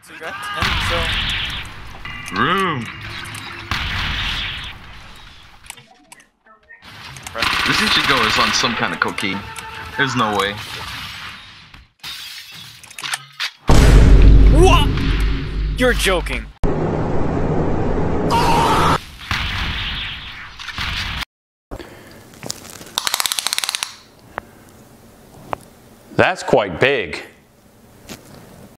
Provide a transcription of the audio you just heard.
So you got 10, so... Room. This Ichigo is on some kind of cocaine. There's no way. What? You're joking. That's quite big.